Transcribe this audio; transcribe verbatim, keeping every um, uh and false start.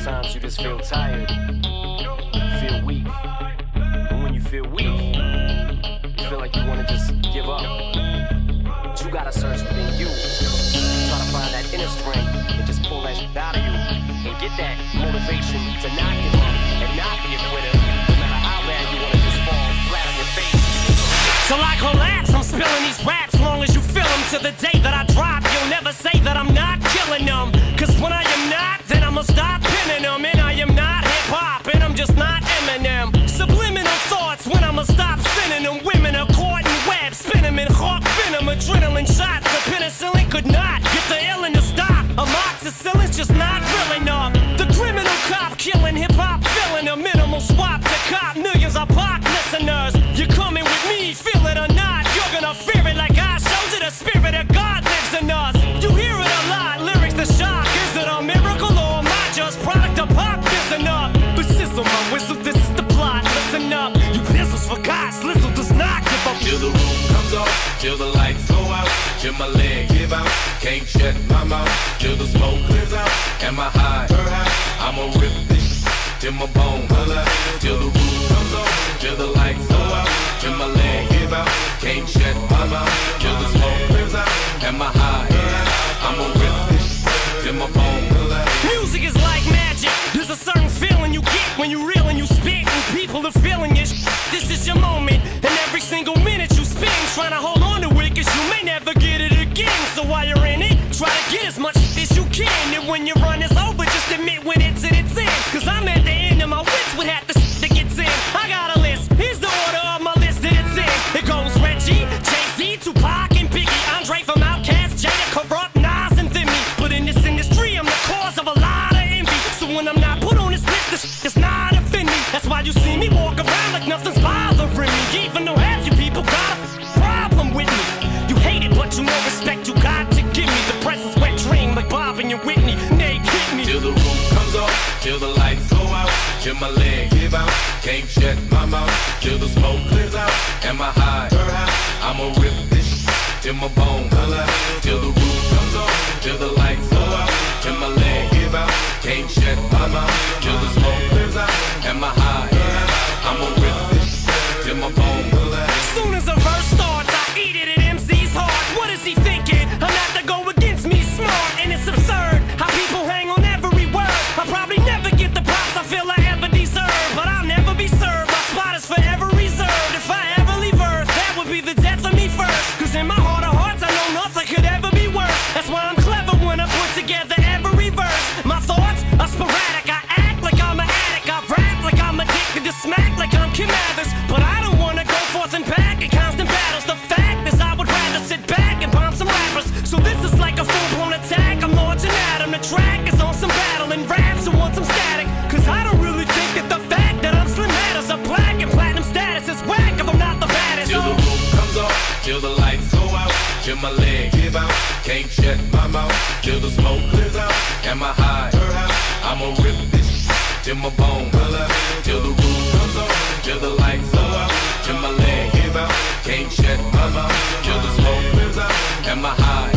Sometimes you just feel tired, feel weak. And when you feel weak, you feel like you want to just give up. But you gotta search within you. Try to find that inner strength and just pull that shit out of you. And get that motivation to not give up and not be a quitter. No matter how bad you want to just fall flat on your face. Till I collapse, I'm spilling these raps long as you feel them. To the day that I drop, you'll never say that I'm not killing them. Cause when I am not, then I'ma stop pinning them. And I am not hip-hop, and I'm just not Eminem. Subliminal thoughts when I'ma stop sending them. Women are caught in webs, spin them in hawk venom. Adrenaline shots, the penicillin could not get the illin' to stop. Amoxicillin's just not real enough. The criminal cop killing hip-hop, filling a minimal swap to cop millions of pop listeners. You're coming with me, feel it or not, you're gonna fear it like I showed you. The spirit of God lives in us. You hear it a lot, lyrics to shock. Is it a miracle or am I just product of pop? Listen up, but sizzle my whistle, this is the plot. Listen up, you pistols for God, Slizzle does not give up. Till the roof comes off, till the lights go out, till my leg give out, can't shut my mouth, till the smoke clears out, and my high, I'ma rip this till my bone holla, till the roof comes off, till the lights go out, till my leg give out, can't shut my mouth, till the smoke clears out, and my high, I'ma rip this till my bone holla. Music is like magic, there's a certain feeling you get when you reel and you spit, and people are feeling it. This is your moment, and every single minute you spend trying to hold on to it, cause you may never get it again. So while you're in it, try to get as much as you can, and when your run is over, just admit when it's at its end. Cause I'm at the end of my wits with half the shit that gets in. I got a list, here's the order of my list that it's in. It goes Reggie, Jay-Z, Tupac, and Biggie, Andre from Outkast, Jada, Corrupt, Nas, and Thimmy. But in this industry, I'm the cause of a lot of envy. So when I'm not put on this list, the shit does not offend me. That's why you see me walk around like nothing's bothering me, even though half you people got a problem with me. You hate it, but you know respect you got to give me. The presence wet dream like Bob and your Whitney. Nate hit me. Till the roof comes off, till the lights go out, till my leg give out, can't shut my mouth, till the smoke clears out, and my high, I'ma rip this till my bone holla, till the roof comes off, till the lights go out, till my leg give out, can't shut my mouth, till the smoke clears out, and my high, I'ma rip this till my bone holla. Soon as a verse starts, I eat it at M C's heart. What is he thinking? I'm not to go against me, smart, and it's absurd how people hang on every word. I'll probably never get the props I feel I ever deserve, but I'll never be served. My spot is forever reserved. If I ever leave Earth, that would be the death of me first. Cause in my heart of hearts, I know nothing could ever be worse. That's why I'm clever when I put together every verse. My thoughts are sporadic. I act like I'm an addict. I rap like I'm addicted to smack like I'm Kim Mathers. But I don't wanna go forth and back in constant battles. The fact is I would rather sit back and bomb some rappers. So this is like a full-blown attack. I'm launching at 'em. The track is on some battle and raps who want some static. Cause I don't really think that the fact that I'm Slim matters. A black and platinum status is whack if I'm not the baddest. Till the roof comes off, till the lights go out, till my leg give out, can't shut my mouth, till the smoke clears out, and my high, I'ma rip this till my bone holla, till the roof comes off, till the lights go out, till my leg give out, can't shut my mouth, till the smoke clears out, and my high,